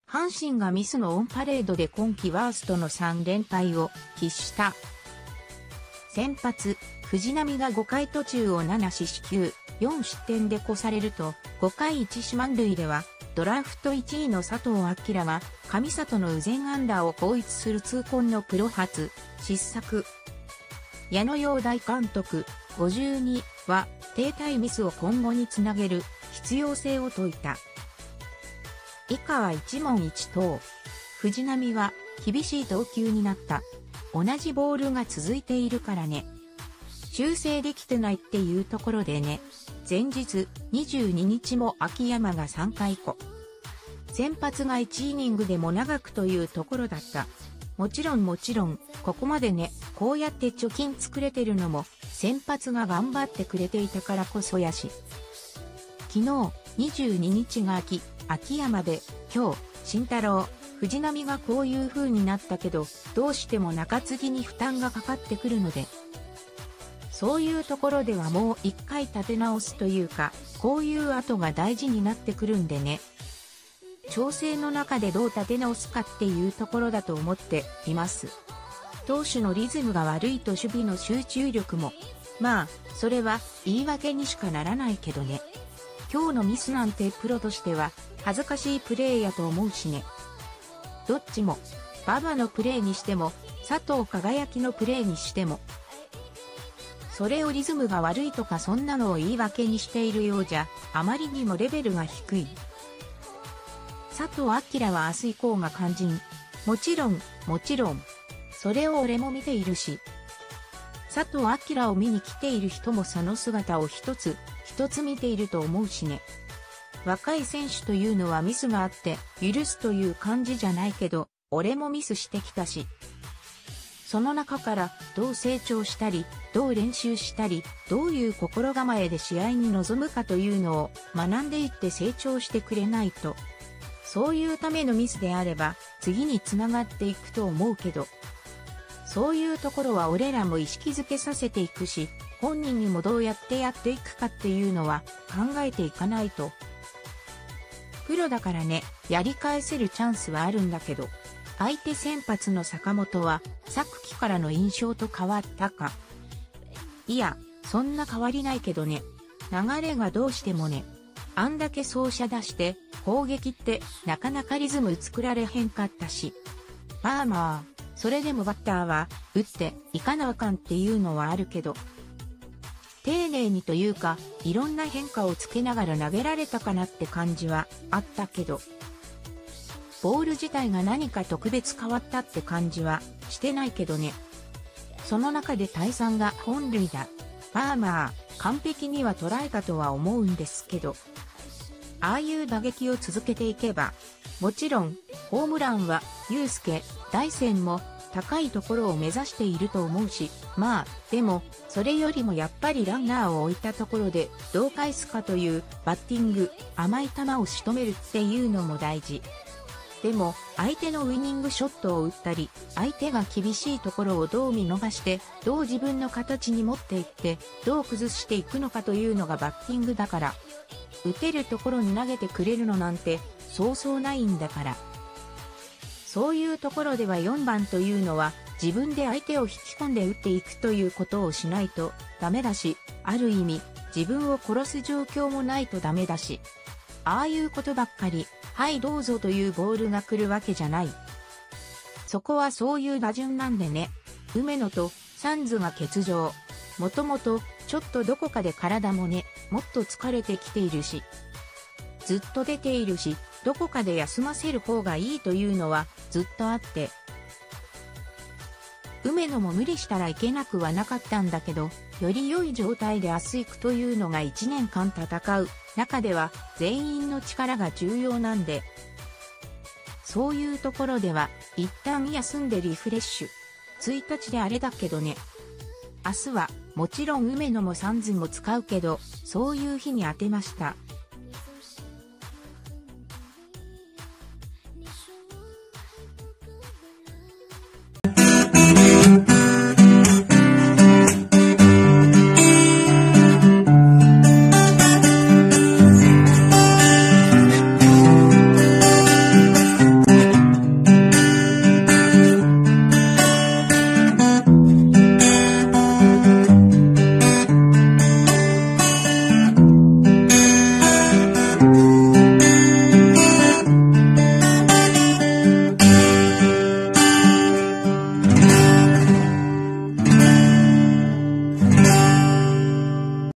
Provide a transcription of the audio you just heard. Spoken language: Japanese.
阪神がミスのオンパレードで今季ワーストの3連敗を喫した。先発、藤浪が5回途中を7四球、4失点で越されると、5回1四満塁では、ドラフト1位の佐藤輝が、上里の右前アンダーを後逸する痛恨のプロ初、失策。矢野洋大監督、52は、停滞ミスを今後につなげる必要性を説いた。以下は一問一答。藤浪は厳しい投球になった。同じボールが続いているからね。修正できてないっていうところでね。前日22日も秋山が3回こ。先発が1イニングでも長くというところだった。もちろん、ここまでね、こうやって貯金作れてるのも、先発が頑張ってくれていたからこそやし。昨日、22日が秋山で、今日、慎太郎、藤浪がこういう風になったけど、どうしても中継ぎに負担がかかってくるので、そういうところではもう一回立て直すというか、こういう後が大事になってくるんでね。調整の中でどう立て直すかっていうところだと思っています。投手のリズムが悪いと守備の集中力も、まあ、それは言い訳にしかならないけどね。今日のミスなんてプロとしては恥ずかしいプレーやと思うしね。どっちも、馬場のプレーにしても、佐藤輝のプレーにしても。それをリズムが悪いとかそんなのを言い訳にしているようじゃ、あまりにもレベルが低い。佐藤輝は明日以降が肝心。もちろん。それを俺も見ているし。佐藤輝を見に来ている人もその姿を一つ見ていると思うしね。若い選手というのはミスがあって許すという感じじゃないけど、俺もミスしてきたし。その中からどう成長したり、どう練習したり、どういう心構えで試合に臨むかというのを学んでいって成長してくれないと。そういうためのミスであれば次につながっていくと思うけど、そういうところは俺らも意識づけさせていくし、本人にもどうやってやっていくかっていうのは考えていかないと。プロだからね、やり返せるチャンスはあるんだけど、相手先発の坂本は昨季からの印象と変わったか。いや、そんな変わりないけどね。流れがどうしてもね。あんだけ走者出して攻撃ってなかなかリズム作られへんかったし。まあ、それでもバッターは打っていかなあかんっていうのはあるけど。丁寧にというか、いろんな変化をつけながら投げられたかなって感じはあったけど。ボール自体が何か特別変わったって感じはしてないけどね。その中で大三が本塁打。まあ、完璧には捉えたとは思うんですけど。ああいう打撃を続けていけば、もちろん、ホームランは、祐介、大山も高いところを目指していると思うし、まあ、でも、それよりもやっぱりランナーを置いたところで、どう返すかというバッティング、甘い球を仕留めるっていうのも大事。でも、相手のウイニングショットを打ったり、相手が厳しいところをどう見逃して、どう自分の形に持っていって、どう崩していくのかというのがバッティングだから。打てるところに投げてくれるのなんて、そうそうないんだから。そういうところでは4番というのは、自分で相手を引き込んで打っていくということをしないとダメだし、ある意味、自分を殺す状況もないとダメだし。ああいうことばっかり、はいどうぞというボールが来るわけじゃない。そこはそういう打順なんでね。梅野とサンズが欠場。もともとちょっとどこかで体もね、もっと疲れてきているし。ずっと出ているし、どこかで休ませる方がいいというのはずっとあって。梅野も無理したらいけなくはなかったんだけど、より良い状態で明日行くというのが1年間戦う中では全員の力が重要なんで、そういうところでは一旦休んでリフレッシュ。1日であれだけどね。明日はもちろん梅野もサンズも使うけど、そういう日に当てました。